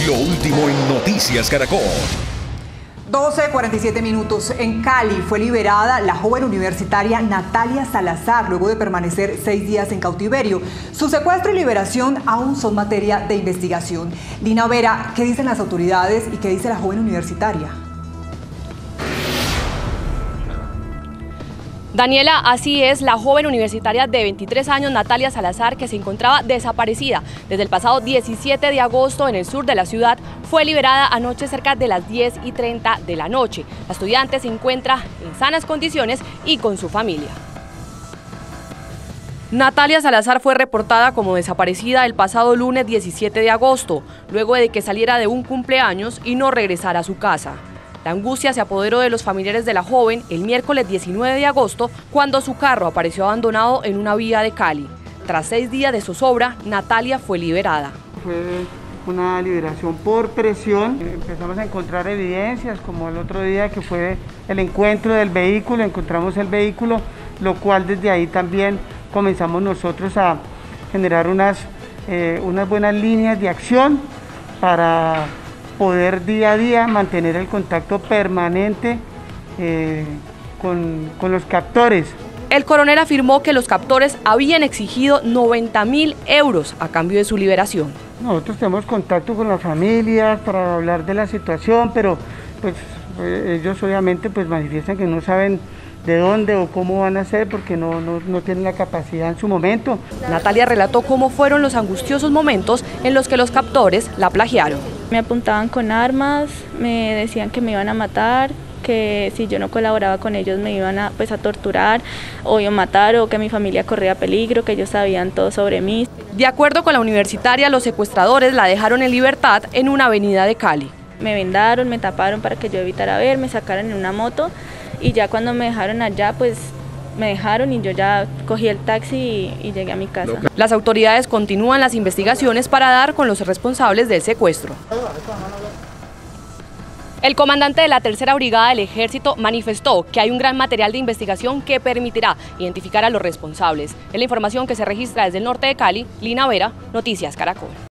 Lo último en Noticias Caracol. 12:47 minutos. En Cali fue liberada la joven universitaria Natalia Salazar luego de permanecer 6 días en cautiverio. Su secuestro y liberación aún son materia de investigación. Lina Vera, ¿qué dicen las autoridades y qué dice la joven universitaria? Daniela, así es, la joven universitaria de 23 años, Natalia Salazar, que se encontraba desaparecida desde el pasado 17 de agosto en el sur de la ciudad, fue liberada anoche cerca de las 10:30 de la noche. La estudiante se encuentra en sanas condiciones y con su familia. Natalia Salazar fue reportada como desaparecida el pasado lunes 17 de agosto, luego de que saliera de un cumpleaños y no regresara a su casa. La angustia se apoderó de los familiares de la joven el miércoles 19 de agosto, cuando su carro apareció abandonado en una vía de Cali. Tras 6 días de zozobra, Natalia fue liberada. Fue una liberación por presión. Empezamos a encontrar evidencias, como el otro día que fue el encuentro del vehículo, encontramos el vehículo, lo cual desde ahí también comenzamos nosotros a generar unas buenas líneas de acción para poder día a día mantener el contacto permanente con los captores. El coronel afirmó que los captores habían exigido 90.000 euros a cambio de su liberación. Nosotros tenemos contacto con las familias para hablar de la situación, pero pues ellos obviamente pues manifiestan que no saben de dónde o cómo van a hacer porque no tienen la capacidad en su momento. Natalia relató cómo fueron los angustiosos momentos en los que los captores la plagiaron. Me apuntaban con armas, me decían que me iban a matar, que si yo no colaboraba con ellos me iban a torturar o a matar, o que mi familia corría peligro, que ellos sabían todo sobre mí. De acuerdo con la universitaria, los secuestradores la dejaron en libertad en una avenida de Cali. Me vendaron, me taparon para que yo evitara ver, me sacaron en una moto y ya cuando me dejaron allá, pues me dejaron y yo ya cogí el taxi y llegué a mi casa. Las autoridades continúan las investigaciones para dar con los responsables del secuestro. El comandante de la Tercera Brigada del Ejército manifestó que hay un gran material de investigación que permitirá identificar a los responsables. Es la información que se registra desde el norte de Cali. Lina Vera, Noticias Caracol.